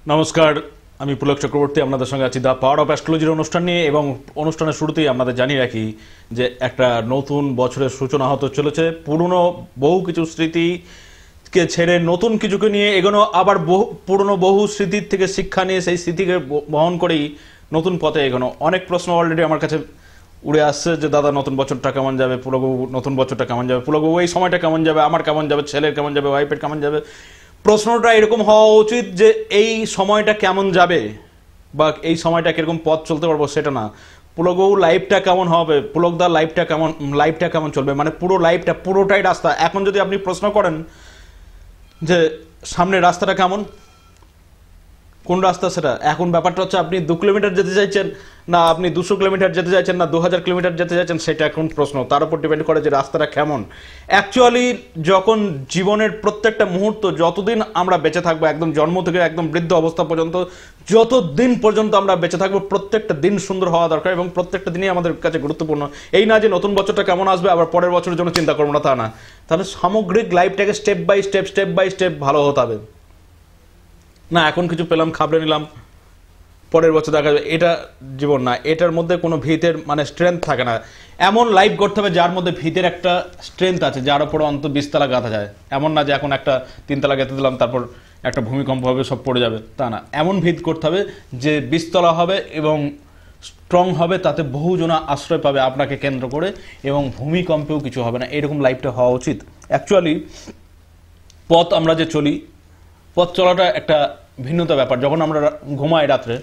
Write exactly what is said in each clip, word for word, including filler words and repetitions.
নমস্কার, আমি পুলক চক্রবর্তী আপনাদের সঙ্গে আছি দ্য পাওয়ার অফ অ্যাস্ট্রোলজির অনুষ্ঠান নিয়ে। এবং অনুষ্ঠানের শুরুতেই আপনাদের জানিয়ে রাখি যে একটা নতুন বছরের সূচনা হতে চলেছে। পুরনো বহু কিছু স্মৃতিকে ছেড়ে নতুন কিছুকে নিয়ে এগোনো, আবার বহু পুরনো বহু স্মৃতির থেকে শিক্ষা নিয়ে সেই স্মৃতিকে বহন করেই নতুন পথে এগোনো। অনেক প্রশ্ন অলরেডি আমার কাছে উড়ে আসছে যে দাদা নতুন বছরটা কেমন যাবে, পুলকবাবু নতুন বছরটা কেমন যাবে, পুলকবাবু এই সময়টা কেমন যাবে, আমার কেমন যাবে, ছেলের কেমন যাবে, ওয়াইফের কেমন যাবে। প্রশ্নটা এরকম হওয়া উচিত যে এই সময়টা কেমন যাবে বা এই সময়টা কিরকম পথ চলতে পারবো সেটা না, পুলকবাবু লাইফটা কেমন হবে, পুলকদার লাইফটা কেমন লাইফটা কেমন চলবে, মানে পুরো লাইফটা পুরোটাই রাস্তা। এখন যদি আপনি প্রশ্ন করেন যে সামনে রাস্তাটা কেমন, কোন রাস্তা, সেটা এখন ব্যাপারটা হচ্ছে আপনি দু কিলোমিটার যেতে চাইছেন না আপনি দুশো কিলোমিটার যেতে চাইছেন না দু হাজার কিলোমিটার যেতে চাইছেন, সেটা এখন প্রশ্ন। তার উপর ডিপেন্ড করে যে রাস্তাটা কেমন। অ্যাকচুয়ালি যখন জীবনের প্রত্যেকটা মুহূর্ত, যতদিন আমরা বেঁচে থাকবো, একদম জন্ম থেকে একদম বৃদ্ধ অবস্থা পর্যন্ত যতদিন পর্যন্ত আমরা বেঁচে থাকবো, প্রত্যেকটা দিন সুন্দর হওয়া দরকার এবং প্রত্যেকটা দিনই আমাদের কাছে গুরুত্বপূর্ণ। এই না যে নতুন বছরটা কেমন আসবে আবার পরের বছরের জন্য চিন্তা করবো না, তা না। তাহলে সামগ্রিক লাইফটাকে step by step step by step ভালো হতে হবে না। এখন কিছু পেলাম, খাবড়ে নিলাম, পরের বছর দেখা যাবে, এটা জীবন না। এটার মধ্যে কোনো ভিতের মানে স্ট্রেংথ থাকে না। এমন লাইফ গড়তে হবে যার মধ্যে ভিতের একটা স্ট্রেংথ আছে, যার উপরে অন্তত বিশতলা গাঁথা যায়। এমন না যে এখন একটা তিনতলা গেঁথে দিলাম তারপর একটা ভূমিকম্প হবে সব পড়ে যাবে, তা না। এমন ভিত করতে হবে যে বিশতলা হবে এবং স্ট্রং হবে, তাতে বহুজনা আশ্রয় পাবে আপনাকে কেন্দ্র করে এবং ভূমিকম্পেও কিছু হবে না। এরকম লাইফটা হওয়া উচিত। অ্যাকচুয়ালি পথ আমরা যে চলি, পথ চলাটা একটা ভিন্নতা ব্যাপার। যখন আমরা ঘুমাই রাত্রে,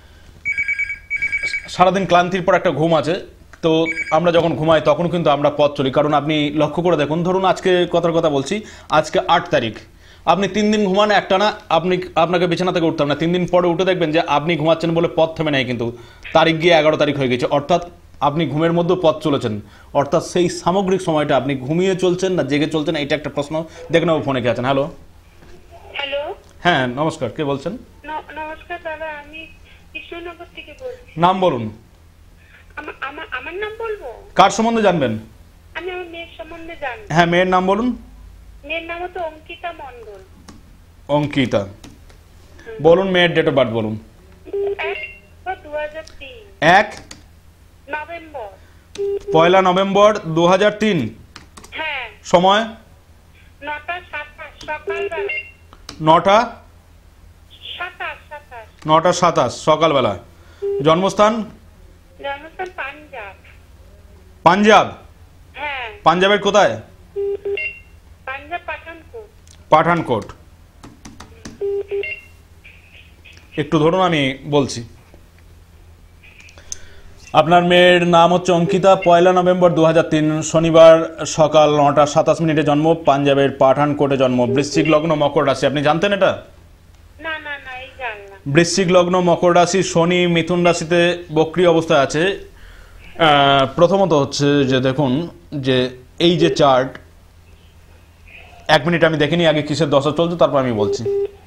সারাদিন ক্লান্তির পর একটা ঘুম আছে, তো আমরা যখন ঘুমাই তখন কিন্তু আমরা পথ চলি। কারণ আপনি লক্ষ্য করে দেখুন, ধরুন আজকে কথার কথা বলছি, আজকে আট তারিখ, আপনি তিন দিন ঘুমান একটা না, আপনি আপনাকে বিছানা থেকে উঠতাম না, তিন দিন পরে উঠে দেখবেন যে আপনি ঘুমাচ্ছেন বলে পথ থেমে নেয়, কিন্তু তারিখ গিয়ে এগারো তারিখ হয়ে গেছে, অর্থাৎ আপনি ঘুমের মধ্যে পথ চলেছেন। অর্থাৎ সেই সামগ্রিক সময়টা আপনি ঘুমিয়ে চলছেন না জেগে চলছেন, এটা একটা প্রশ্ন। দেখে নেবো ফোনে কে আছেন। হ্যালো হ্যালো, হ্যাঁ নমস্কার, কে বলছেন? নমস্কার দাদা, আমি কৃষ্ণনগর থেকে বলছি। নাম বলুন। আমার আমার আমার নাম বলবো? কার সম্বন্ধে জানবেন? আমি আমার মেয়ের সম্বন্ধে জানবো। হ্যাঁ, মেয়ের নাম বলুন। মেয়ের নাম হচ্ছে অঙ্কিতা মণ্ডল। অঙ্কিতা, বলুন মেয়ের ডেট অফ বার্থ বলুন। এক দু হাজার তিন এক নভেম্বর পয়লা নভেম্বর দু হাজার তিন। হ্যাঁ, সময় নটা সাতাশ সকালবেলা। নটা সাতাশ সাতাশ নটা সাতাশ সকালবেলা। জন্মস্থান জন্মস্থান পাঞ্জাব। পাঞ্জাব? হ্যাঁ, পাঞ্জাবের কোথায়? পাঞ্জাব পাঠানকোট। পাঠানকোট। একটু ধরুন আমি বলছি। আপনার মেয়ের নাম হচ্ছে অঙ্কিতা, পয়লা নভেম্বর দু হাজার তিন, শনিবার সকাল নটা সাতাশ মিনিটে জন্ম, পাঞ্জাবের পাঠানকোটে জন্ম, বৃশ্চিক লগ্ন, মকর রাশি। আপনি জানতেন এটা? না না না, এই জানলাম। বৃশ্চিক লগ্ন, মকর রাশি, শনি মিথুন রাশিতে বক্রি অবস্থায় আছে। প্রথমত হচ্ছে যে দেখুন যে এই যে চার্ট, এক মিনিট আমি দেখিনি আগে কিসের দশা চলছে, তারপর আমি বলছি।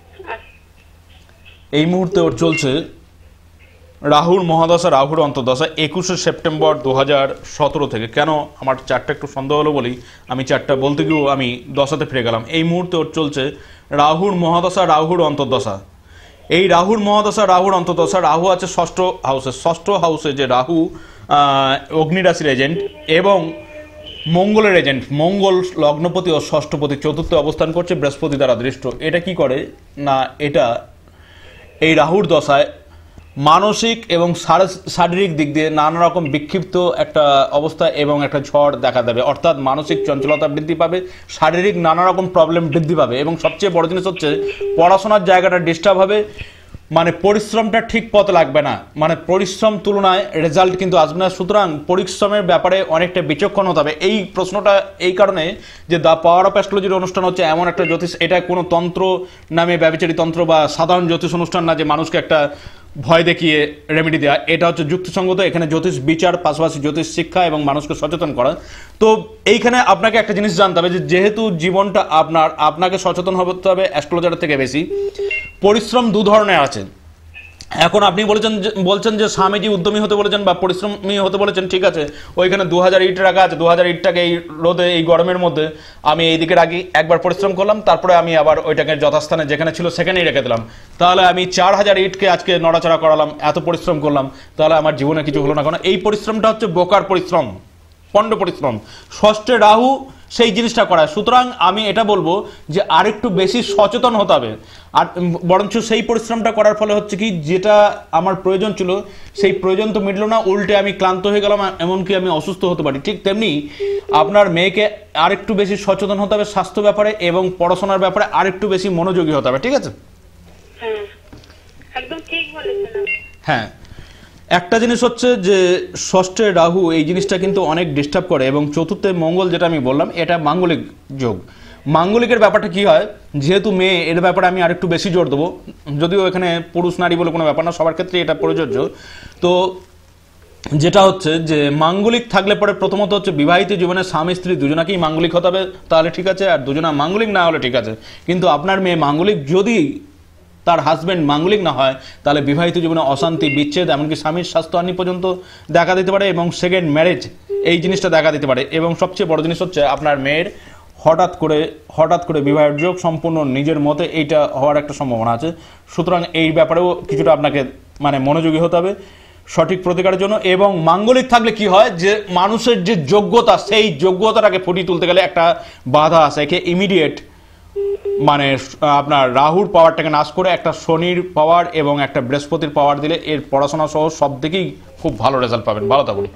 এই মুহূর্তে ওর চলছে রাহুর মহাদশা, রাহুর অন্তর্দশা, একুশে সেপ্টেম্বর দু হাজার সতেরো থেকে। কেন আমার চারটা একটু সন্দেহ হলো বলি আমি চারটা বলতে গিয়েও আমি দশাতে ফিরে গেলাম। এই মুহূর্তে ওর চলছে রাহুর মহাদশা, রাহুর অন্তর্দশা। এই রাহুর মহাদশা, রাহুর অন্তর্দশা, রাহু আছে ষষ্ঠ হাউসে। ষষ্ঠ হাউসে যে রাহু অগ্নিরাশির এজেন্ট এবং মঙ্গলের এজেন্ট, মঙ্গল লগ্নপতি ও ষষ্ঠপতি চতুর্থ অবস্থান করছে বৃহস্পতি দ্বারা দৃষ্ট। এটা কি করে না, এটা এই রাহুর দশায় মানসিক এবং শারীরিক দিক দিয়ে নানা রকম বিক্ষিপ্ত একটা অবস্থা এবং একটা ঝড় দেখা দেবে। অর্থাৎ মানসিক চঞ্চলতা বৃদ্ধি পাবে, শারীরিক নানা রকম প্রবলেম বৃদ্ধি পাবে এবং সবচেয়ে বড় জিনিস হচ্ছে পড়াশোনার জায়গাটা ডিস্টার্ব হবে। মানে পরিশ্রমটা ঠিক পথ লাগবে না, মানে পরিশ্রম তুলনায় রেজাল্ট কিন্তু আসবে না। সুতরাং পরিশ্রমের ব্যাপারে অনেকটা বিচক্ষণ হতে হবে। এই প্রশ্নটা এই কারণে যে দ্য পাওয়ার অফ অ্যাস্ট্রোলজির অনুষ্ঠান হচ্ছে এমন একটা জ্যোতিষ, এটা কোনো তন্ত্র নামে ব্যভিচারী তন্ত্র বা সাধারণ জ্যোতিষ অনুষ্ঠান না যে মানুষকে একটা ভয় দেখিয়ে রেমেডি দেওয়া। এটা হচ্ছে যুক্তিসঙ্গত। এখানে জ্যোতিষ বিচার, পাশাপাশি জ্যোতিষ শিক্ষা এবং মানুষকে সচেতন করা। তো এইখানে আপনাকে একটা জিনিস জানতে হবে যে যেহেতু জীবনটা আপনার, আপনাকে সচেতন হতে হবে অ্যাস্ট্রোলজারের থেকে বেশি। পরিশ্রম দু ধরনের আছে, এখন আপনি বলেছেন যে বলছেন যে স্বামীজি উদ্যমী হতে বলেছেন বা পরিশ্রমী হতে বলেছেন, ঠিক আছে, ওইখানে দু হাজার ইট রাখা আছে, দু হাজার ইটটাকে এই রোদে এই গরমের মধ্যে আমি এইদিকে রাখি, একবার পরিশ্রম করলাম, তারপরে আমি আবার ওইটাকে যথাস্থানে যেখানে ছিল সেখানেই রেখে দিলাম, তাহলে আমি চার হাজার ইটকে আজকে নড়াচড়া করালাম, এত পরিশ্রম করলাম, তাহলে আমার জীবনে কিছু হলো না। কারণ এই পরিশ্রমটা হচ্ছে বোকার পরিশ্রম, পণ্ড পরিশ্রম। ষষ্ঠে রাহু সেই জিনিসটা করায়। সুতরাং আমি এটা বলবো যে আরেকটু বেশি সচেতন হতে হবে। আর বরঞ্চ সেই পরিশ্রমটা করার ফলে হচ্ছে কি, যেটা আমার প্রয়োজন ছিল সেই প্রয়োজন তো মিটলো না, উল্টে আমি ক্লান্ত হয়ে গেলাম, এমনকি আমি অসুস্থ হতে পারি। ঠিক তেমনি আপনার মেয়েকে আরেকটু বেশি সচেতন হতে হবে স্বাস্থ্য ব্যাপারে, এবং পড়াশোনার ব্যাপারে আরেকটু বেশি মনোযোগী হতে হবে, ঠিক আছে? হ্যাঁ, একদম ঠিক বলেছেন। হ্যাঁ, একটা জিনিস হচ্ছে যে ষষ্ঠে রাহু এই জিনিসটা কিন্তু অনেক ডিস্টার্ব করে, এবং চতুর্থে মঙ্গল যেটা আমি বললাম এটা মাঙ্গলিক যোগ। মাঙ্গলিকের ব্যাপারটা কি হয়, যেহেতু মেয়ে, এর ব্যাপারে আমি আরেকটু বেশি জোর দেবো, যদিও এখানে পুরুষ নারী বলে কোনো ব্যাপার না, সবার ক্ষেত্রে এটা প্রযোজ্য। তো যেটা হচ্ছে যে মাঙ্গলিক থাকলে পরে প্রথমত হচ্ছে বিবাহিত জীবনে স্বামী স্ত্রী দুজনাকেই মাঙ্গলিক হতে হবে, তাহলে ঠিক আছে, আর দুজনা মাঙ্গলিক না হলে ঠিক আছে। কিন্তু আপনার মেয়ে মাঙ্গলিক, যদি তার হাজব্যান্ড মাঙ্গলিক না হয়, তাহলে বিবাহিত জীবনে অশান্তি, বিচ্ছেদ, এমনকি স্বামীর স্বাস্থ্যহানি পর্যন্ত দেখা দিতে পারে, এবং সেকেন্ড ম্যারেজ এই জিনিসটা দেখা দিতে পারে। এবং সবচেয়ে বড় জিনিস হচ্ছে আপনার মেয়ের হঠাৎ করে হঠাৎ করে বিবাহের যোগ সম্পূর্ণ নিজের মতে এইটা হওয়ার একটা সম্ভাবনা আছে। সুতরাং এই ব্যাপারেও কিছুটা আপনাকে মানে মনোযোগী হতে হবে সঠিক প্রতিকারের জন্য। এবং মাঙ্গলিক থাকলে কি হয়, যে মানুষের যে যোগ্যতা, সেই যোগ্যতাটাকে ফুটিয়ে তুলতে গেলে একটা বাধা আছে, একে ইমিডিয়েট মানে আপনার রাহুর পাওয়ারটাকে নাশ করে একটা শনির পাওয়ার এবং একটা বৃহস্পতির পাওয়ার দিলে এর পড়াশোনা সহ সব দিকেই খুব ভালো রেজাল্ট পাবেন। ভালো থাকুন।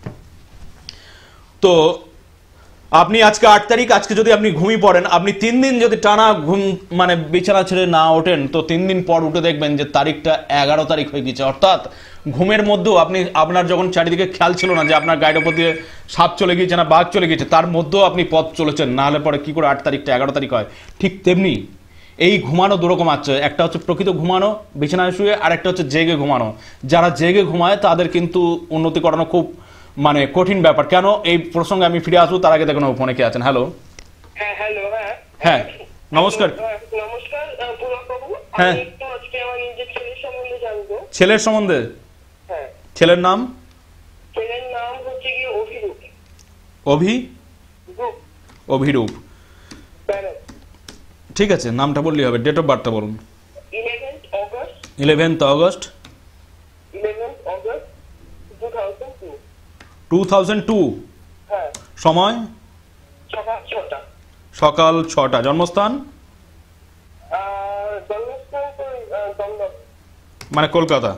তো আপনি আজকে আট তারিখ, আজকে যদি আপনি ঘুমিয়ে পড়েন, আপনি তিন দিন যদি টানা ঘুম মানে বিছানা ছেড়ে না ওঠেন, তো তিন দিন পর উঠে দেখবেন যে তারিখটা এগারো তারিখ হয়ে গেছে। অর্থাৎ ঘুমের মধ্যেও আপনি, আপনার যখন চারিদিকে খেয়াল ছিল না যে আপনার গায়ের ওপর দিয়ে সাপ চলে গিয়েছে না বাঘ চলে গিয়েছে, তার মধ্যেও আপনি পথ চলেছেন, না হলে পরে কি করে আট তারিখটা এগারো তারিখ হয়। ঠিক তেমনি এই ঘুমানো দুরকম আছে, একটা হচ্ছে প্রকৃত ঘুমানো বিছানায় শুয়ে, আর একটা হচ্ছে জেগে ঘুমানো। যারা জেগে ঘুমায় তাদের কিন্তু উন্নতি করানো খুব মানে কঠিন ব্যাপার। কেন, এই প্রসঙ্গে আমি ফিরে আসবো, তার আগে দেখুন ফোনে কে আছেন। হ্যালো। হ্যাঁ, হ্যালো। হ্যাঁ, হ্যাঁ, নমস্কার। নমস্কার পুরবাবু। হ্যাঁ, আমি একটু আজকে আমার নিজের ছেলের সম্বন্ধে জানবো। ছেলের সম্বন্ধে? হ্যাঁ। ছেলের নাম? ছেলের নাম হচ্ছে কি অভিরূপ। অভি রূপ অভিরূপ ব্যানার্জি। ঠিক আছে, নামটা বললেই হবে। ডেট অফ বার্থটা বলুন। Eleventh August eleventh August eleventh August two thousand two. Two thousand two. হ্যাঁ। সময়? সকাল ছটা। সকাল ছটা। জন্মস্থান? আর জন্মস্থান তো দমদম, মানে কলকাতা।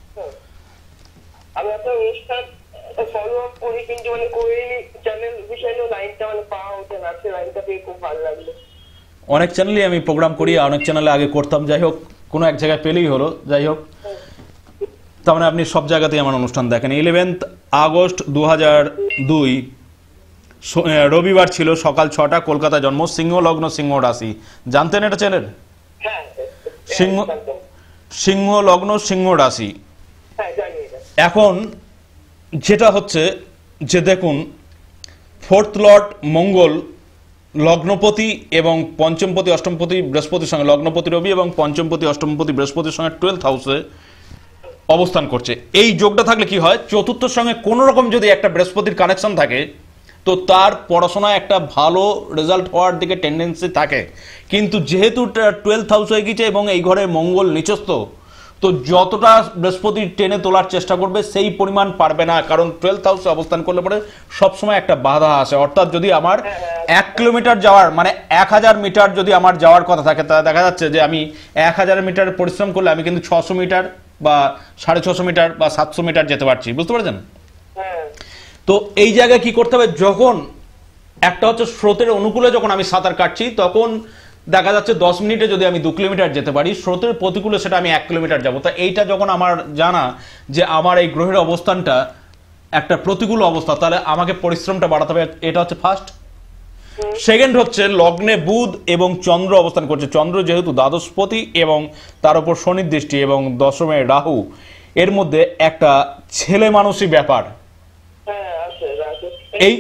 আমি একটা অনুষ্ঠান ফলো আপ করি, কিন্তু মানে কোয়েলি চ্যানেল বিষয় লাইনটা মানে পাওয়া ওঠে না, সে লাইনটা পেয়ে খুব ভালো লাগলো। অনেক চ্যানেলে আমি প্রোগ্রাম করি, অনেক চ্যানেলে আগে করতাম, যাই হোক কোনো এক জায়গায় পেলেই হলো। যাই হোক, তার মানে আপনি সব জায়গাতেই আমার অনুষ্ঠান দেখেন। ইলেভেন্থ আগস্ট দু হাজার দুই রবিবার ছিল, সকাল ছটা, কলকাতা জন্ম, সিংহ লগ্ন, সিংহ রাশি। জানতেন এটা চ্যানেল? হ্যাঁ, সিংহ সিংহ লগ্ন, সিংহ রাশি। হ্যাঁ জানি এটা। এখন যেটা হচ্ছে যে দেখুন, ফোর্থ লর্ড মঙ্গল লগ্নপতি এবং পঞ্চমপতি অষ্টমপতি বৃহস্পতির সঙ্গে, লগ্নপতি রবি এবং পঞ্চমপতি অষ্টমপতি বৃহস্পতির সঙ্গে টুয়েলথ হাউসে অবস্থান করছে। এই যোগটা থাকলে কি হয়, চতুর্থের সঙ্গে কোনো রকম যদি একটা বৃহস্পতির কানেকশন থাকে, তো তার পড়াশোনায় একটা ভালো রেজাল্ট হওয়ার দিকে টেন্ডেন্সি থাকে। কিন্তু যেহেতু টুয়েলথ হাউস হয়ে গেছে এবং এই ঘরে মঙ্গল নিচস্থ, তো যতটা বৃহস্পতি টেনে তোলার চেষ্টা করবে সেই পরিমাণ পারবে না, কারণ টুয়েলথ হাউসে অবস্থান করলে পরে সবসময় একটা বাধা আসে। অর্থাৎ যদি আমার এক কিলোমিটার যাওয়ার মানে এক হাজার মিটার যদি আমার যাওয়ার কথা থাকে, তা দেখা যাচ্ছে যে আমি এক হাজার মিটার পরিশ্রম করলে আমি কিন্তু ছশো মিটার বা সাড়ে ছশো মিটার বা সাতশো মিটার যেতে পারছি। বুঝতে পারছেন? তো এই জায়গায় কি করতে হবে, যখন একটা হচ্ছে স্রোতের অনুকূলে যখন আমি সাঁতার কাটছি, তখন দেখা যাচ্ছে দশ মিনিটে যদি আমি দু কিলোমিটার যেতে পারি, স্রোতের প্রতিকূলে সেটা আমি এক কিলোমিটার যাবো। তা এইটা যখন আমার জানা যে আমার এই গ্রহের অবস্থানটা একটা প্রতিকূল অবস্থা, তাহলে আমাকে পরিশ্রমটা বাড়াতে হবে। এটা হচ্ছে ফার্স্ট। সেকেন্ড হচ্ছে লগ্নে বুধ এবং চন্দ্র অবস্থান করছে। চন্দ্র যেহেতু দ্বাদশপতি এবং তার উপর শনির দৃষ্টি এবং দশমে রাহু, এর মধ্যে একটা ছেলে মানুষই ব্যাপার। এই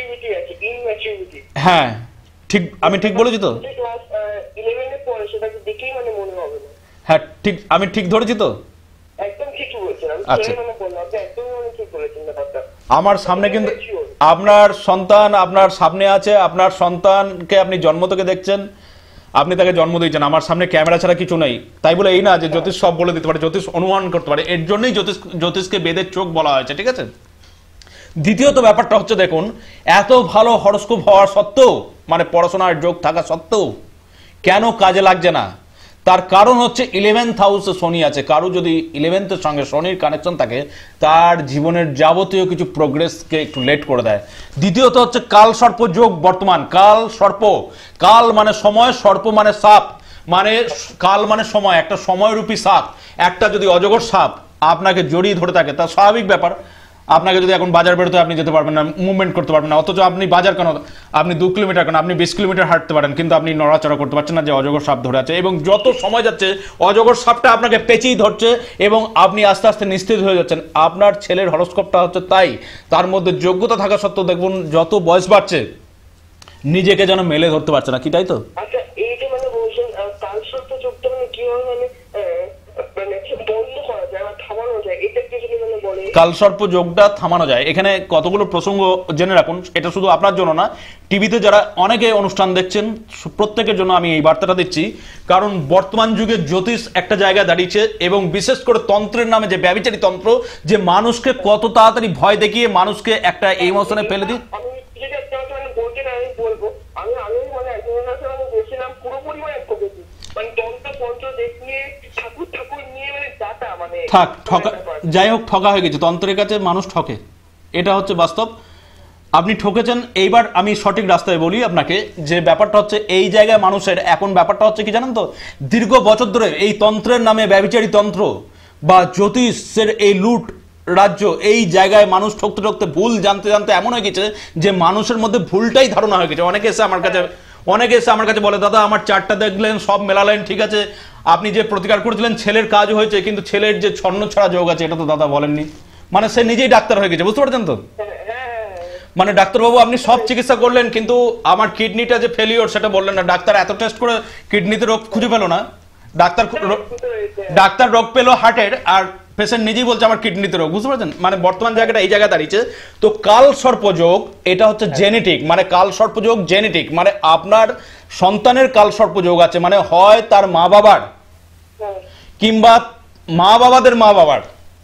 হ্যাঁ, ঠিক, আমি ঠিক বলেছি তো? দেখেই মানে মনে হবে না। হ্যাঁ ঠিক, আমি ঠিক ধরেছি তো? একদম ঠিক বলেছেন, আমি আচ্ছা। সেই মানে বললাম আপনি একদম মানে ঠিক বলেছেন ব্যাপারটা। আমার সামনে কিন্তু আপনার সন্তান আপনার সামনে আছে, আপনার সন্তানকে আপনি জন্ম থেকে দেখছেন, আপনি তাকে জন্ম দিয়েছেন, আমার সামনে ক্যামেরা ছাড়া কিছু নেই, তাই বলে এই না যে জ্যোতিষ সব বলে দিতে পারে, জ্যোতিষ অনুমান করতে পারে, এর জন্যই জ্যোতিষ জ্যোতিষকে বেদের চোখ বলা হয়েছে, ঠিক আছে? দ্বিতীয়ত ব্যাপারটা হচ্ছে দেখুন, এত ভালো হরস্কোপ হওয়ার সত্ত্বেও, মানে পড়াশোনার যোগ থাকা সত্ত্বেও কেন কাজে লাগছে না? তার কারণ হচ্ছে ইলেভেন্থ হাউসে শনি আছে। কারো যদি ইলেভেন্থের সঙ্গে শনির কানেকশন থাকে, তার জীবনের যাবতীয় কিছু প্রোগ্রেসকে একটু লেট করে দেয়। দ্বিতীয়ত হচ্ছে কাল সর্প যোগ বর্তমান। কাল সর্প, কাল মানে সময়, সর্প মানে সাপ, মানে কাল মানে সময়, একটা সময়রূপী সাপ, একটা যদি অজগর সাপ আপনাকে জড়িয়ে ধরে থাকে, তা স্বাভাবিক ব্যাপার। আপনাকে যদি এখন বাজার বেরোতে আপনি যেতে পারবেন না, মুভমেন্ট করতে পারবেন না, অথচ আপনি বাজার কেন, আপনি দু কিলোমিটার কেন, আপনি বিশ কিলোমিটার হাঁটতে পারেন, কিন্তু আপনি নড়াচড়া করতে পারছেন না, যে অজগর সাপ ধরে আছে। এবং যত সময় যাচ্ছে অজগর সাপটা আপনাকে পেঁচিয়ে ধরছে এবং আপনি আস্তে আস্তে নিস্তেজ হয়ে যাচ্ছেন। আপনার ছেলের হরস্কোপটা হচ্ছে তাই, তার মধ্যে যোগ্যতা থাকা সত্ত্বেও দেখুন যত বয়স বাড়ছে নিজেকে যেন মেলে ধরতে পারছে না, কি তাই তো? আচ্ছা, এই যে মানে বলছেন কাল সর্প যোগটা মানে কিভাবে মানে মানে বন্ধ করা যায় বা থামানো যায়, এটা কি যদি মানে বলে? কালসর্প যোগটা থামানো যায়। এখানে কতগুলো প্রসঙ্গ জেনে রাখুন, এটা শুধু আপনার জন্য না, টিভিতে যারা অনেকে অনুষ্ঠান দেখছেন প্রত্যেকের জন্য আমি এই বার্তাটা দিচ্ছি। কারণ বর্তমান যুগে জ্যোতিষ একটা জায়গায় দাঁড়িয়েছে, এবং বিশেষ করে তন্ত্রের নামে যে ব্যভিচারী তন্ত্র, যে মানুষকে কত তাড়াতাড়ি ভয় দেখিয়ে মানুষকে একটা ইমোশনে ফেলে দিই। আমি যদি একটা মানে বলতে না, আমি বলবো আমি আমি মানে একজনের কাছে মানে গেছিলাম, পুরোপুরি মানে ঠকেছি, মানে তন্ত্র তন্ত্র দেখিয়ে ঠাকুর ঠাকুর নিয়ে মানে যাতা মানে থাক ঠকা, যাই হোক ঠকা হয়ে গেছে, তন্ত্রের কাছে মানুষ ঠকে, এটা হচ্ছে বাস্তব। আপনি ঠকেছেন। এইবার আমি সঠিক রাস্তায় বলি আপনাকে, যে ব্যাপারটা হচ্ছে এই জায়গায় মানুষের এখন ব্যাপারটা হচ্ছে কি জানেন তো, দীর্ঘ বছর ধরে এই তন্ত্রের নামে ব্যভিচারী তন্ত্র বা জ্যোতিষের এই লুট রাজ্য, এই জায়গায় মানুষ ঠকতে ঠকতে ভুল জানতে জানতে এমন হয়ে গেছে যে মানুষের মধ্যে ভুলটাই ধারণা হয়ে গেছে। অনেকে এসে আমার কাছে অনেকে এসে আমার কাছে বলে, দাদা আমার চারটা দেখলেন, সব মেলালেন, ঠিক আছে, আপনি যে প্রতিকার করেছিলেন ছেলের কাজ হয়েছে, কিন্তু ছেলের যে ছন্ন ছড়া যোগ আছে এটা তো দাদা বলেননি। মানে সে নিজেই ডাক্তার হয়ে গেছে, বুঝতে পারছেন তো? মানে ডাক্তারবাবু আপনি সব চিকিৎসা করলেন, কিন্তু আমার কিডনিটা যে ফেলিওর সেটা বললেন না। ডাক্তার এত টেস্ট করে কিডনিতে রোগ খুঁজে পেলো না, ডাক্তার ডাক্তার রোগ পেলো হার্টের, আর পেশেন্ট নিজেই বলছে আমার কিডনিতে রোগ, বুঝতে পারছেন? মানে বর্তমান জায়গাটা এই জায়গায় দাঁড়িয়েছে। তো কাল সর্পযোগ এটা হচ্ছে জেনেটিক, মানে কাল সর্পযোগ জেনেটিক, মানে আপনার সন্তানের কাল সর্পযোগ আছে, মানে হয় তার মা বাবার কিংবা মা বাবাদের মা বাবার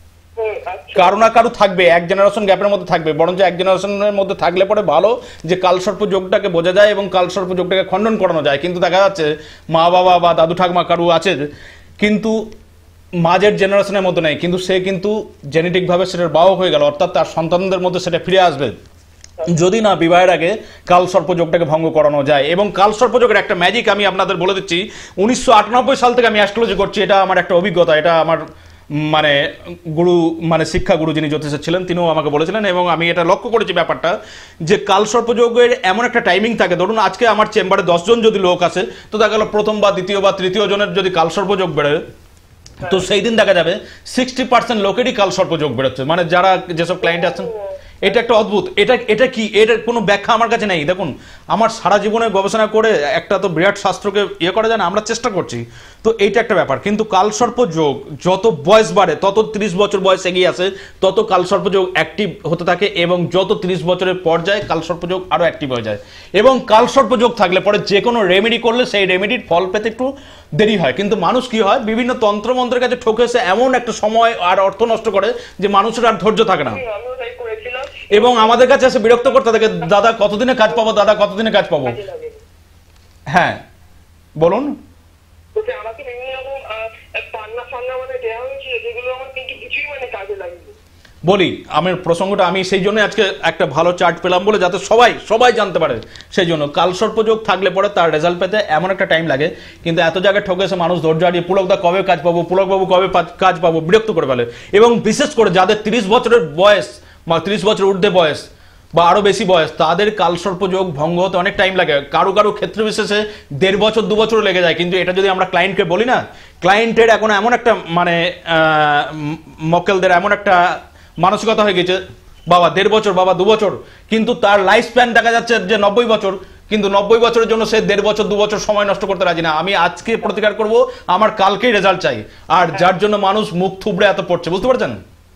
কারো না কারো থাকবে, এক জেনারেশন গ্যাপের মধ্যে থাকবে। বরঞ্চ এক জেনারেশনের মধ্যে থাকলে পরে ভালো, যে কালসর্প যোগটাকে বোঝা যায় এবং কালসর্প যোগটাকে খণ্ডন করানো যায়। কিন্তু দেখা যাচ্ছে মা বাবা বা দাদু ঠাকমা কারু আছে, কিন্তু মাঝের জেনারেশনের মধ্যে নেই, কিন্তু সে কিন্তু জেনেটিকভাবে সেটার বাহক হয়ে গেল, অর্থাৎ তার সন্তানদের মধ্যে সেটা ফিরে আসবে যদি না বিবাহের আগে কালসর্প যোগটাকে ভঙ্গ করানো যায়। এবং কালসর্প যোগের একটা ম্যাজিক আমি আপনাদের বলে দিচ্ছি, উনিশশো আটানব্বই সাল থেকে আমি অ্যাস্ট্রোলজি করছি, এটা আমার একটা অভিজ্ঞতা, এটা আমার মানে গুরু মানে শিক্ষা গুরু যিনি জ্যোতিষের ছিলেন তিনিও আমাকে বলেছিলেন, এবং আমি এটা লক্ষ্য করেছি ব্যাপারটা, যে কালসর্পযোগের এমন একটা টাইমিং থাকে। ধরুন আজকে আমার চেম্বারে দশজন যদি লোক আসে, তো দেখা গেল প্রথম বা দ্বিতীয় বা তৃতীয় জনের যদি কালসর্পযোগ বেড়ে, তো সেই দিন দেখা যাবে সিক্সটি পার্সেন্ট লোকেরই কালসর্পযোগ বেরোচ্ছে, মানে যারা যেসব ক্লায়েন্ট আছেন। এটা একটা অদ্ভুত, এটা এটা কি, এটার কোনো ব্যাখ্যা আমার কাছে নেই। দেখুন আমার সারা জীবনে গবেষণা করে একটা তো বিরাট শাস্ত্রকে ইয়ে করা যায় না, আমরা চেষ্টা করছি, তো এইটা একটা ব্যাপার। কিন্তু কালসর্প যোগ যত বয়স বাড়ে, তত ত্রিশ বছর বয়স এগিয়ে আসে, তত কালসর্প যোগ অ্যাক্টিভ হতে থাকে, এবং যত ত্রিশ বছরের পর্যায়ে কালসর্প যোগ আরও অ্যাক্টিভ হয়ে যায়। এবং কালসর্প যোগ থাকলে পরে যে কোনো রেমেডি করলে সেই রেমেডির ফল পেতে একটু দেরি হয়, কিন্তু মানুষ কি হয়, বিভিন্ন তন্ত্রমন্ত্রের কাছে ঠকে এসে এমন একটা সময় আর অর্থ নষ্ট করে যে মানুষের আর ধৈর্য থাকে না, এবং আমাদের কাছে এসে বিরক্ত করতে থাকে, দাদা কতদিনে কাজ পাবো, দাদা কতদিনে কাজ পাবো। হ্যাঁ বলুন। আমাকে বিভিন্ন রকম পান্না ফান্না মানে দেওয়া হয়েছিল, যেগুলো আমার কিন্তু কিছুই মানে কাজে লাগেনি। বলি আমার প্রসঙ্গটা, আমি সেই জন্য আজকে একটা ভালো চার্ট পেলাম বলে, যাতে সবাই সবাই জানতে পারে। সেই জন্য কালসর্পযোগ থাকলে পরে তার রেজাল্ট পেতে এমন একটা টাইম লাগে, কিন্তু এত জায়গায় ঠকেছে মানুষ ধৈর্য হারিয়ে পুলকদা কবে কাজ পাবো, পুলকবাবু কবে কাজ পাবো বিরক্ত করে ফেলে। এবং বিশেষ করে যাদের তিরিশ বছরের বয়স বা তিরিশ বছর ঊর্ধ্বে বয়স বা আরো বেশি বয়স, তাদের কালসর্পযোগ ভঙ্গ হতে অনেক টাইম লাগে। কারো কারো ক্ষেত্র বিশেষে দেড় বছর দু বছর লেগে যায়। কিন্তু এটা যদি আমরা ক্লায়েন্টকে বলি না, ক্লায়েন্টের এখন এমন একটা মানে মক্কেলদের এমন একটা মানসিকতা হয়ে গেছে, বাবা দেড় বছর, বাবা দু বছর, কিন্তু তার লাইফ স্প্যান দেখা যাচ্ছে যে নব্বই বছর, কিন্তু নব্বই বছরের জন্য সে দেড় বছর দু বছর সময় নষ্ট করতে রাজি না। আমি আজকে প্রতিকার করব, আমার কালকেই রেজাল্ট চাই, আর যার জন্য মানুষ মুখ থুবড়ে এত পড়ছে, বুঝতে পারছেন?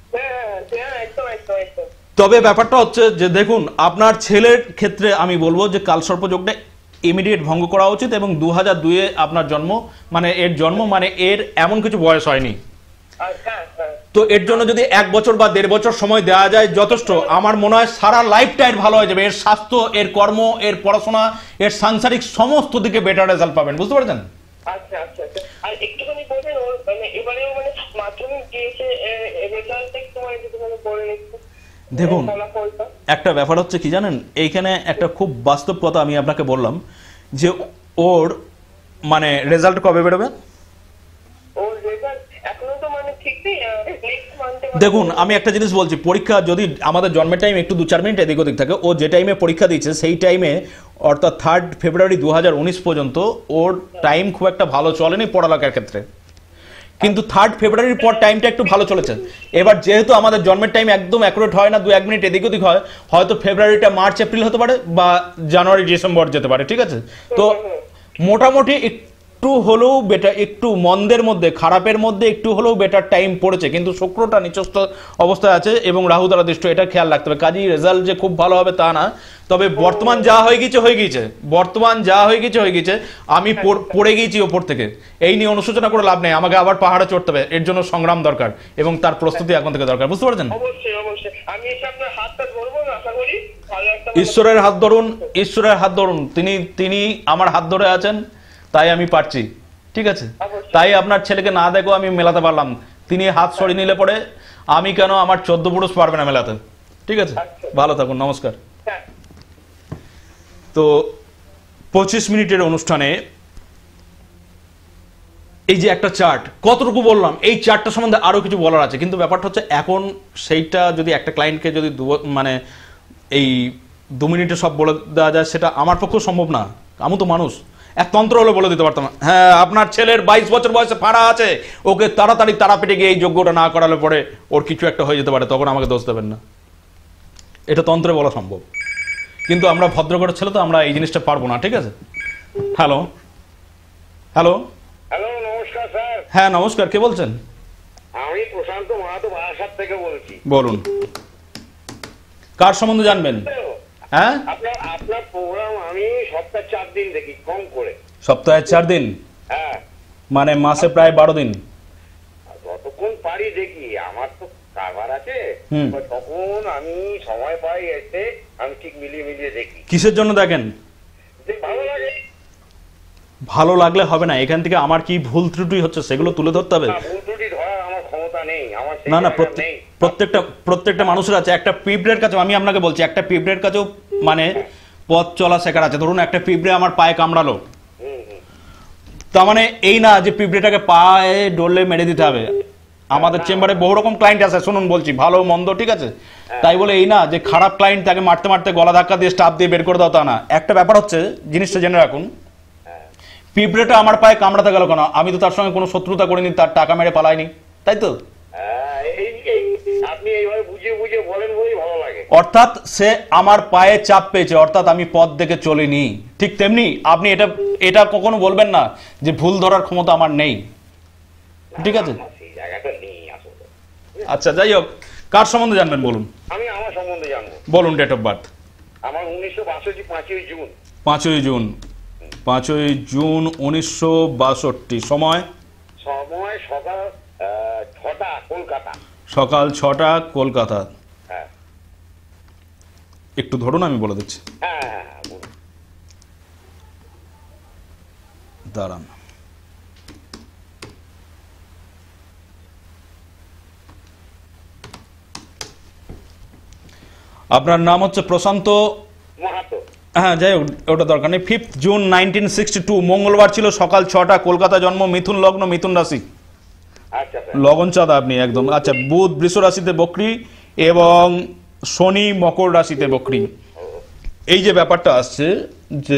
তবে ব্যাপারটা হচ্ছে যে দেখুন, আপনার ছেলের ক্ষেত্রে আমি বলবো যে কালসর্প যোগটা ইমিডিয়েট ভঙ্গ করা উচিত, এবং দু হাজার দুইয়ে আপনার জন্ম, মানে এর জন্ম মানে এর এমন কিছু বয়স হয়নি, তো এর জন্য যদি এক বছর বা দেড় বছর সময় দেওয়া যায় যথেষ্ট। আমার মনে হয় সারা লাইফটাই ভালো হয়ে যাবে, এর স্বাস্থ্য, এর কর্ম, এর পড়াশোনা, এর সাংসারিক সমস্ত দিকে বেটার রেজাল্ট পাবেন, বুঝতে পারছেন? আচ্ছা আচ্ছা আচ্ছা। আর একটুখানি বলবেন ওর মানে এবারেও মানে মাধ্যমিক দিয়েছে, রেজাল্ট একটু মানে একটুখানি বলে একটু। দেখুন, একটা ব্যাপার হচ্ছে কি জানেন, এইখানে একটা খুব বাস্তব কথা আমি আপনাকে বললাম যে ওর মানে রেজাল্ট কবে বেরোবে? দেখুন, আমি একটা জিনিস বলছি, পরীক্ষা যদি আমাদের জন্মের টাইম একটু দু চার মিনিট এদিক ওদিক থাকে, ও যে টাইমে পরীক্ষা দিচ্ছে সেই টাইমে অর্থাৎ থার্ড ফেব্রুয়ারি দু হাজার উনিশ পর্যন্ত ওর টাইম খুব একটা ভালো চলেনি পড়ালেখার ক্ষেত্রে, কিন্তু থার্ড ফেব্রুয়ারির পর টাইমটা একটু ভালো চলেছে। এবার যেহেতু আমাদের জন্মের টাইম একদম অ্যাকুরেট হয় না, দু এক মিনিট এদিক ওদিক হয়, হয়তো ফেব্রুয়ারিটা মার্চ এপ্রিল হতে পারে বা জানুয়ারি ডিসেম্বর যেতে পারে, ঠিক আছে? তো মোটামুটি একটু হলেও বেটার, একটু মন্দের মধ্যে, খারাপের মধ্যে একটু হলেও বেটার টাইম পড়েছে, কিন্তু শুক্রটা নিচস্থ অবস্থায় আছে এবং রাহু দ্বারা দৃষ্ট, এটা খেয়াল রাখতে হবে। কাজেই রেজাল্ট যে খুব ভালো হবে তা না, তবে বর্তমান যা হয়ে গেছে হয়ে গেছে, বর্তমান যা হয়ে গেছে হয়ে গেছে। আমি পড়ে গিয়েছি ওপর থেকে, এই নিয়ে অনুশোচনা করে লাভ নেই, আমাকে আবার পাহাড়ে চড়তে হবে, এর জন্য সংগ্রাম দরকার এবং তার প্রস্তুতি এখন থেকে দরকার, বুঝতে পারছেন? ঈশ্বরের হাত ধরুন, ঈশ্বরের হাত ধরুন, তিনি তিনি আমার হাত ধরে আছেন, তাই আমি পারছি, ঠিক আছে? তাই আপনার ছেলেকে না দেখো আমি মেলাতে পারলাম, তিনি হাত সরিয়ে নিলে পরে আমি কেন, আমার চোদ্দ পুরুষ পারবে না মেলাতে, ঠিক আছে? ভালো থাকুন, নমস্কার। তো পঁচিশ মিনিটের অনুষ্ঠানে এই যে একটা চার্ট, কতটুকু বললাম, এই চার্টটা সম্বন্ধে আরো কিছু বলার আছে, কিন্তু ব্যাপারটা হচ্ছে এখন সেইটা যদি একটা ক্লায়েন্টকে যদি মানে এই দু মিনিটে সব বলে দেওয়া যায়, সেটা আমার পক্ষেও সম্ভব না, আমি তো মানুষ। এক তন্ত্র হলে বলে দিতে পারতাম, হ্যাঁ আপনার ছেলের বাইশ বছর বয়সে ফাঁড়া আছে, ওকে তাড়াতাড়ি তারাপীঠে গিয়ে এই যোগ্যটা না করালে পরে ওর কিছু একটা হয়ে যেতে পারে, তখন আমাকে দোষ দেবেন না, এটা তন্ত্রে বলা সম্ভব। কিন্তু আমরা ভদ্রঘরের ছেলে তো, আমরা এই জিনিসটা পারবো না, ঠিক আছে? হ্যালো হ্যালো হ্যালো, নমস্কার স্যার। হ্যাঁ নমস্কার, কে বলছেন? আমি প্রশান্ত মাহাতো বারাসাত থেকে বলছি। বলুন, কার সম্বন্ধে জানবেন? হ্যাঁ, আপনার আপনার প্রোগ্রাম আমি সপ্তাহে চার দিন দেখি, কম করে। সপ্তাহে চার দিন? হ্যাঁ, মানে মাসে প্রায় বারো দিন। যতক্ষণ পারি দেখি, আমার তো কারবার আছে, তখন আমি সময় পাই, এসে আমি ঠিক মিলিয়ে মিলিয়ে দেখি। কিসের জন্য দেখেন? ভালো লাগে। ভালো লাগলে হবে না, এখান থেকে আমার কি ভুল ত্রুটি হচ্ছে সেগুলো তুলে ধরতে হবে। ভুল ত্রুটি ধরার আমার ক্ষমতা নেই, আমার না না, প্রত্যেকটা প্রত্যেকটা মানুষের আছে। একটা পিঁপড়ের কাছেও, আমি আপনাকে বলছি, একটা পিঁপড়ের কাছেও মানে পথ চলা শেখার আছে। ধরুন একটা পিঁপড়ে আমার পায়ে কামড়ালো, তার মানে এই না যে পিঁপড়েটাকে পায়ে ডলে মেরে দিতে হবে। আমাদের চেম্বারে বহু রকম ক্লায়েন্ট আছে, শুনুন বলছি, ভালো মন্দ, ঠিক আছে? তাই বলে এই না যে খারাপ ক্লায়েন্ট তাকে মারতে মারতে গলা ধাক্কা দিয়ে স্টাফ দিয়ে বের করে দাও, তা না। একটা ব্যাপার হচ্ছে, জিনিসটা জেনে রাখুন, পিঁপড়েটা আমার পায়ে কামড়াতে গেল কেন? আমি তো তার সঙ্গে কোনো শত্রুতা করিনি, তার টাকা মেরে পালাইনি, তাই তো? আপনি এইভাবে বুঝিয়ে বুঝিয়ে বলেন বলেই ভালো লাগে। অর্থাৎ সে আমার পায়ে চাপ পেয়েছে, অর্থাৎ আমি পথ দেখে চলিনি। ঠিক তেমনি আপনি এটা এটা কখনো বলবেন না যে ভুল ধরার ক্ষমতা আমার নেই, ঠিক আছে? আচ্ছা, যাই হোক, কার সম্বন্ধে জানবেন বলুন? আমি আমার সম্বন্ধে জানবো। বলুন, ডেট অফ বার্থ। আমার উনিশশো বাষট্টি পাঁচই জুন। পাঁচই জুন পাঁচই জুন উনিশশো বাষট্টি। সময়? সময় সকাল ছটা, কলকাতা। সকাল ছটা, কলকাতা। হ্যাঁ, একটু ধরুন, আমি বলে দিচ্ছি। হ্যাঁ হ্যাঁ, বলুন। দাঁড়ান, আপনার নাম হচ্ছে প্রশান্ত মাহাতো। হ্যাঁ, যাই হোক, ওটা দরকার নেই। Fifth June nineteen sixty two, মঙ্গলবার ছিল, সকাল ছটা, কলকাতা জন্ম, মিথুন লগ্ন, মিথুন রাশি। আচ্ছা, লগন চাঁদা আপনি একদম। আচ্ছা, বুধ বৃষ রাশিতে বকরি এবং শনি মকর রাশিতে বকরি। এই যে ব্যাপারটা আসছে যে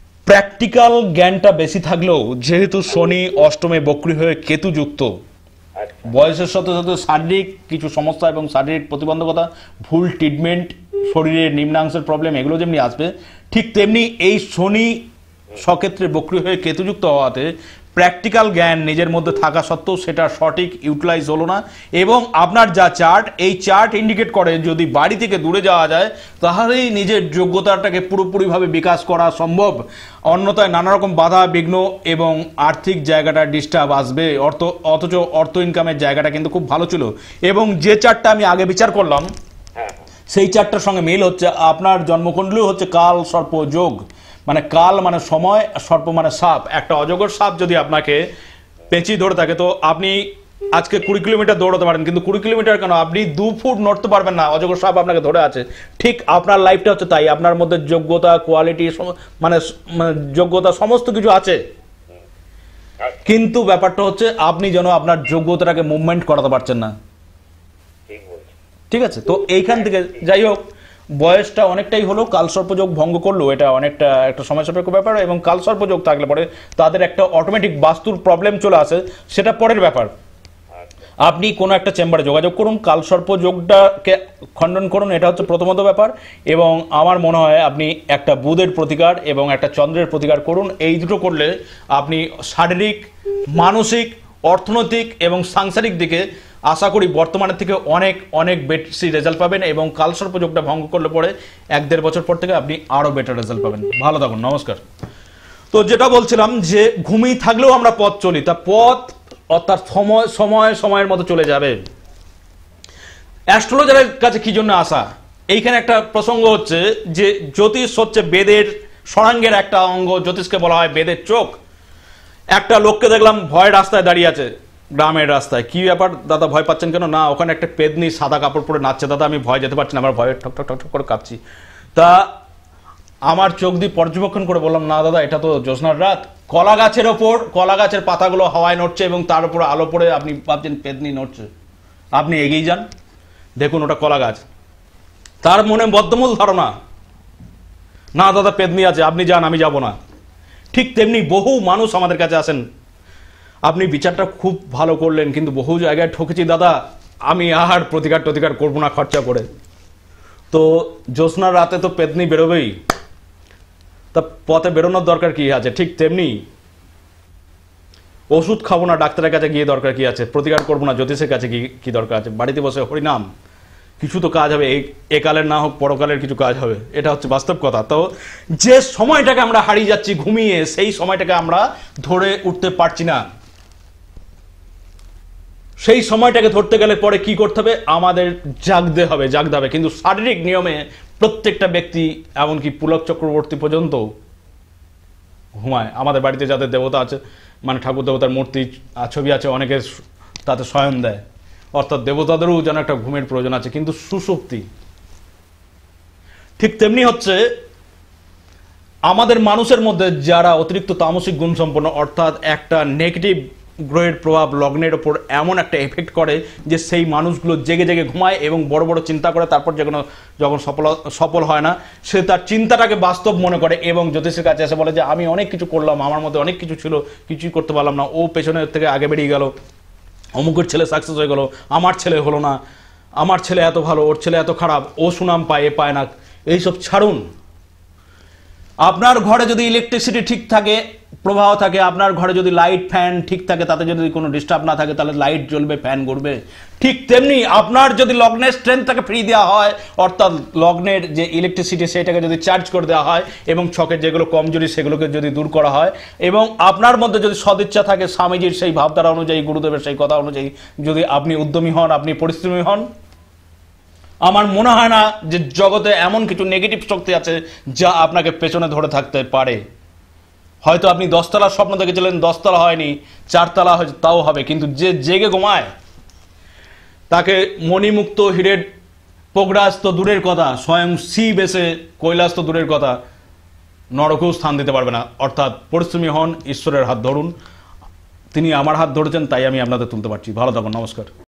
প্র্যাকটিক্যাল জ্ঞানটা বেশি থাকলেও যেহেতু শনি অষ্টমে বকরি হয়ে কেতু যুক্ত, আচ্ছা বয়সের সাথে সাথে শারীরিক কিছু সমস্যা এবং শারীরিক প্রতিবন্ধকতা, ভুল ট্রিটমেন্ট, শরীরের নিম্নাংশের প্রবলেম, এগুলো যেমনি আসবে, ঠিক তেমনি এই শনি সক্ষেত্রে বক্রী হয়ে কেতুযুক্ত হওয়াতে প্র্যাকটিক্যাল জ্ঞান নিজের মধ্যে থাকা সত্ত্বেও সেটা সঠিক ইউটিলাইজ হলো না। এবং আপনার যা চার্ট, এই চার্ট ইন্ডিকেট করে যদি বাড়ি থেকে দূরে যাওয়া যায় তাহলেই নিজের যোগ্যতাটাকে পুরোপুরিভাবে বিকাশ করা সম্ভব, অন্যথায় নানা রকম বাধা বিঘ্ন এবং আর্থিক জায়গাটা ডিস্টার্ব আসবে। অর্থ অথচ অর্থ ইনকামের জায়গাটা কিন্তু খুব ভালো ছিল। এবং যে চার্টটা আমি আগে বিচার করলাম হ্যাঁ সেই চারটার সঙ্গে মিল হচ্ছে, আপনার জন্মকুণ্ডলী হচ্ছে কাল সর্প যোগ, মানে কাল মানে সময়, সর্প মানে সাপ। একটা অজগর সাপ যদি আপনাকে পেঁচি ধরে থাকে তো আপনি আজকে কুড়ি কিলোমিটার দৌড়াতে পারেন, কিন্তু কুড়ি কিলোমিটার কেন, আপনি দু ফুট নড়তে পারবেন না, অজগর সাপ আপনাকে ধরে আছে। ঠিক আপনার লাইফটা হচ্ছে তাই, আপনার মধ্যে যোগ্যতা, কোয়ালিটি, মানে মানে যোগ্যতা সমস্ত কিছু আছে, কিন্তু ব্যাপারটা হচ্ছে আপনি যেন আপনার যোগ্যতাটাকে মুভমেন্ট করাতে পারছেন না। ঠিক বলছি। ঠিক আছে, তো এইখান থেকে যাই হোক, বয়সটা অনেকটাই হলো, কালসর্পযোগ ভঙ্গ করলো, এটা অনেকটা একটা সময় সাপেক্ষ ব্যাপার। এবং কালসর্পযোগ থাকলে পরে তাদের একটা অটোমেটিক বাস্তুর প্রবলেম চলে আসে, সেটা পরের ব্যাপার। আপনি কোনো একটা চেম্বারে যোগাযোগ করুন, কালসর্পযোগটাকে খণ্ডন করুন, এটা হচ্ছে প্রথমত ব্যাপার। এবং আমার মনে হয় আপনি একটা বুধের প্রতিকার এবং একটা চন্দ্রের প্রতিকার করুন। এই দুটো করলে আপনি শারীরিক, মানসিক, অর্থনৈতিক এবং সাংসারিক দিকে আশা করি বর্তমানের থেকে অনেক অনেক বেশি রেজাল্ট পাবেন। এবং কালসর্পযোগটা ভঙ্গ করলে পরে এক দেড় বছর পর থেকে আপনি আরও বেটার রেজাল্ট পাবেন। ভালো থাকুন, নমস্কার। তো যেটা বলছিলাম যে ঘুমিয়ে থাকলেও আমরা পথ চলি, তা পথ অর্থাৎ সময় সময় সময়ের মতো চলে যাবে। অ্যাস্ট্রোলজারের কাছে কি জন্য আসা, এইখানে একটা প্রসঙ্গ হচ্ছে যে জ্যোতিষ হচ্ছে বেদের ষড়াঙ্গের একটা অঙ্গ। জ্যোতিষকে বলা হয় বেদের চোখ। একটা লোককে দেখলাম ভয় রাস্তায় দাঁড়িয়ে আছে, গ্রামের রাস্তায়। কি ব্যাপার দাদা, ভয় পাচ্ছেন কেন? না, ওখানে একটা পেদনি সাদা কাপড় পরে নাচছে। দাদা আমি ভয় যেতে পারছি না, আমার ভয়ে ঠক ঠক ঠক ঠক করে কাঁপছি। তা আমার চোখ দিয়ে পর্যবেক্ষণ করে বললাম, না দাদা এটা তো জ্যোৎস্নার রাত, কলা গাছের ওপর কলা গাছের পাতাগুলো হাওয়ায় নড়ছে এবং তার উপরে আলো পড়ে আপনি ভাবছেন পেদনি নড়ছে। আপনি এগিয়ে যান, দেখুন ওটা কলা গাছ। তার মনে বদ্ধমূল ধারণা, না দাদা পেদনি আছে, আপনি যান, আমি যাব না। ঠিক তেমনি বহু মানুষ আমাদের কাছে আসেন, আপনি বিচারটা খুব ভালো করলেন কিন্তু বহু জায়গায় ঠকেছি দাদা, আমি আর প্রতিকার টতিকার করবো না খরচা করে। তো জ্যোৎস্নার রাতে তো পেদনি বেরোবেই, তা পথে বেরোনোর দরকার কি আছে? ঠিক তেমনি ওষুধ খাবো না ডাক্তারের কাছে গিয়ে দরকার কি আছে, প্রতিকার করবো না জ্যোতিষের কাছে কি কি দরকার আছে? বাড়িতে বসে হরিনাম, কিছু তো কাজ হবে, এই একালের না হোক পরকালের কিছু কাজ হবে, এটা হচ্ছে বাস্তব কথা। তো যে সময়টাকে আমরা হারিয়ে যাচ্ছি ঘুমিয়ে, সেই সময়টাকে আমরা ধরে উঠতে পারছি না। সেই সময়টাকে ধরতে গেলে পরে কি করতে হবে? আমাদের জাগতে হবে, জাগতে হবে। কিন্তু শারীরিক নিয়মে প্রত্যেকটা ব্যক্তি, এমনকি পুলক চক্রবর্তী পর্যন্ত ঘুমায়। আমাদের বাড়িতে যাদের দেবতা আছে, মানে ঠাকুর দেবতার মূর্তি ছবি আছে, অনেকে তাতে শয়ন দেয়, অর্থাৎ দেবতাদেরও যেন একটা ঘুমের প্রয়োজন আছে, কিন্তু সুষুপ্তি। ঠিক তেমনি হচ্ছে আমাদের মানুষের মধ্যে যারা অতিরিক্ত তামসিক গুণ সম্পন্ন, অর্থাৎ একটা নেগেটিভ গ্রহের প্রভাব লগ্নের ওপর এমন একটা এফেক্ট করে যে সেই মানুষগুলো জেগে জেগে ঘুমায় এবং বড় বড় চিন্তা করে, তারপর যখন যখন সফল সফল হয় না, সে তার চিন্তাটাকে বাস্তব মনে করে এবং জ্যোতিষের কাছে এসে বলে যে আমি অনেক কিছু করলাম, আমার মধ্যে অনেক কিছু ছিল, কিছুই করতে পারলাম না, ও পেছনের থেকে আগে বেরিয়ে গেল, অমুকের ছেলে সাকসেস হয়ে গেল, আমার ছেলে হলো না, আমার ছেলে এত ভালো, ওর ছেলে এত খারাপ, ও সুনাম পায়, এ পায় না। এইসব ছাড়ুন। আপনার ঘরে যদি ইলেকট্রিসিটি ঠিক থাকে, প্রবাহ থাকে, আপনার ঘরে যদি লাইট ফ্যান ঠিক থাকে, তাতে যদি কোনো ডিস্টার্ব না থাকে, তাহলে লাইট জ্বলবে, ফ্যান ঘুরবে। ঠিক তেমনি আপনার যদি লগ্নের স্ট্রেংথটাকে ফ্রি দেওয়া হয়, অর্থাৎ লগ্নের যে ইলেকট্রিসিটি সেটাকে যদি চার্জ করে দেওয়া হয় এবং ছকের যেগুলো কমজোরি সেগুলোকে যদি দূর করা হয়, এবং আপনার মধ্যে যদি সদিচ্ছা থাকে, স্বামীজির সেই ভাবধারা অনুযায়ী, গুরুদেবের সেই কথা অনুযায়ী যদি আপনি উদ্যমী হন, আপনি পরিশ্রমী হন, আমার মনে হয় না যে জগতে এমন কিছু নেগেটিভ শক্তি আছে যা আপনাকে পেছনে ধরে থাকতে পারে। হয়তো আপনি দশতলার স্বপ্ন দেখেছিলেন, দশতলা হয়নি, চারতলা হয়তো তাও হবে, কিন্তু যে জেগে ঘুমায় তাকে মণিমুক্ত হীরের পোগরাজ তো দূরের কথা, স্বয়ং শিব এসে কৈলাস তো দূরের কথা, নরকেও স্থান দিতে পারবে না। অর্থাৎ পরিশ্রমী হন, ঈশ্বরের হাত ধরুন। তিনি আমার হাত ধরেছেন, তাই আমি আপনাদের তুলতে পারছি। ভালো থাকুন, নমস্কার।